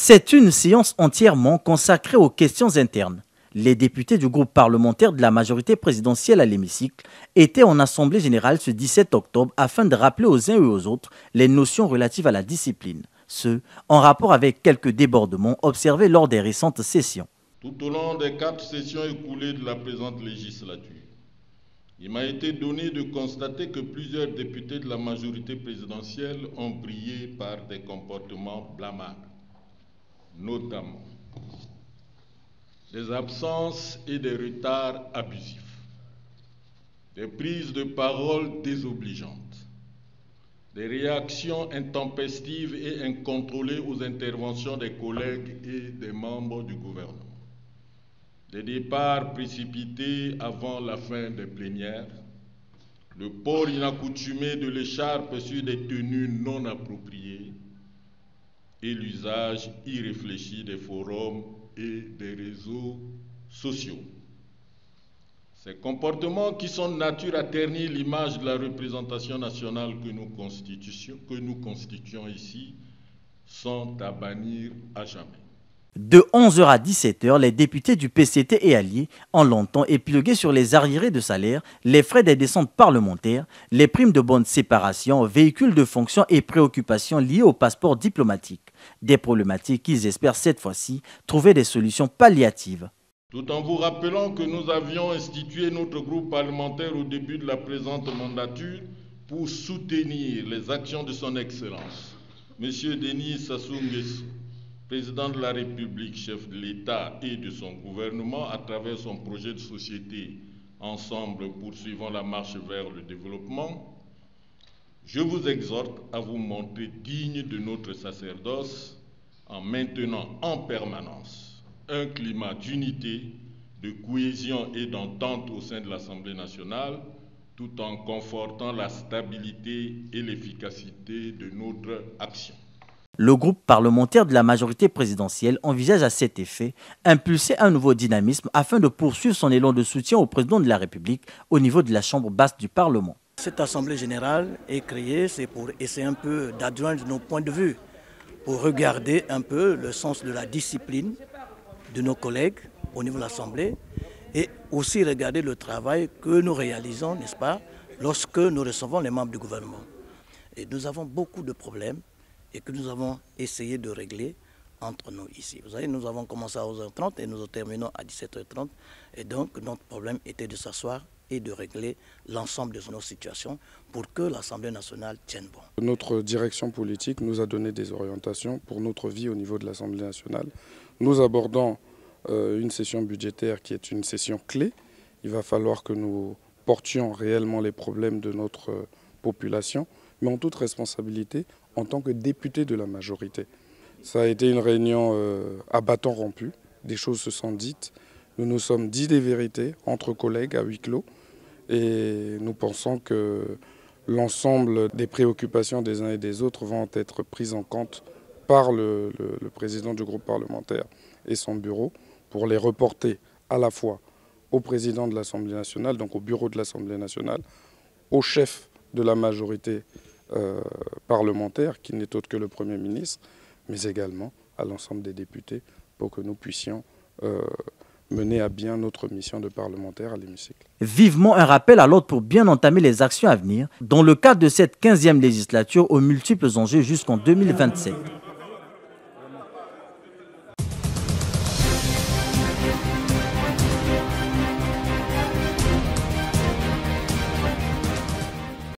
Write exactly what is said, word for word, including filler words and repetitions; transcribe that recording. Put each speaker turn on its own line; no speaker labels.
C'est une séance entièrement consacrée aux questions internes. Les députés du groupe parlementaire de la majorité présidentielle à l'hémicycle étaient en assemblée générale ce dix-sept octobre afin de rappeler aux uns et aux autres les notions relatives à la discipline, ce en rapport avec quelques débordements observés lors des récentes sessions.
Tout au long des quatre sessions écoulées de la présente législature, il m'a été donné de constater que plusieurs députés de la majorité présidentielle ont brillé par des comportements blâmables, notamment des absences et des retards abusifs, des prises de parole désobligeantes, des réactions intempestives et incontrôlées aux interventions des collègues et des membres du gouvernement, des départs précipités avant la fin des plénières, le port inaccoutumé de l'écharpe sur des tenues non appropriées et l'usage irréfléchi des forums et des réseaux sociaux. Ces comportements qui sont de nature à ternir l'image de la représentation nationale que nous constituons, que nous constituons ici sont à bannir à jamais.
De onze heures à dix-sept heures, les députés du P C T et alliés ont longtemps épilogué sur les arriérés de salaire, les frais des descentes parlementaires, les primes de bonne séparation, véhicules de fonction et préoccupations liées au passeport diplomatique. Des problématiques qu'ils espèrent cette fois-ci trouver des solutions palliatives.
Tout en vous rappelant que nous avions institué notre groupe parlementaire au début de la présente mandature pour soutenir les actions de son Excellence, M. Denis Sassou Nguesso, président de la République, chef de l'État et de son gouvernement à travers son projet de société Ensemble poursuivant la marche vers le développement, je vous exhorte à vous montrer digne de notre sacerdoce en maintenant en permanence un climat d'unité, de cohésion et d'entente au sein de l'Assemblée nationale, tout en confortant la stabilité et l'efficacité de notre action.
Le groupe parlementaire de la majorité présidentielle envisage à cet effet impulser un nouveau dynamisme afin de poursuivre son élan de soutien au président de la République au niveau de la Chambre basse du Parlement.
Cette Assemblée générale est créée, c'est pour essayer un peu d'adjoindre nos points de vue, pour regarder un peu le sens de la discipline de nos collègues au niveau de l'Assemblée et aussi regarder le travail que nous réalisons, n'est-ce pas, lorsque nous recevons les membres du gouvernement. Et nous avons beaucoup de problèmes et que nous avons essayé de régler entre nous ici. Vous savez, nous avons commencé à onze heures trente et nous terminons à dix-sept heures trente. Et donc, notre problème était de s'asseoir et de régler l'ensemble de nos situations pour que l'Assemblée nationale tienne bon.
Notre direction politique nous a donné des orientations pour notre vie au niveau de l'Assemblée nationale. Nous abordons euh, une session budgétaire qui est une session clé. Il va falloir que nous portions réellement les problèmes de notre euh, population, mais en toute responsabilité en tant que député de la majorité. Ça a été une réunion euh, à bâton rompu, des choses se sont dites. Nous nous sommes dit des vérités entre collègues à huis clos et nous pensons que l'ensemble des préoccupations des uns et des autres vont être prises en compte par le, le, le président du groupe parlementaire et son bureau pour les reporter à la fois au président de l'Assemblée nationale, donc au bureau de l'Assemblée nationale, au chef de la majorité euh, parlementaire, qui n'est autre que le Premier ministre, mais également à l'ensemble des députés pour que nous puissions euh, mener à bien notre mission de parlementaire à l'hémicycle.
Vivement un rappel à l'ordre pour bien entamer les actions à venir dans le cadre de cette quinzième législature aux multiples enjeux jusqu'en deux mille vingt-sept.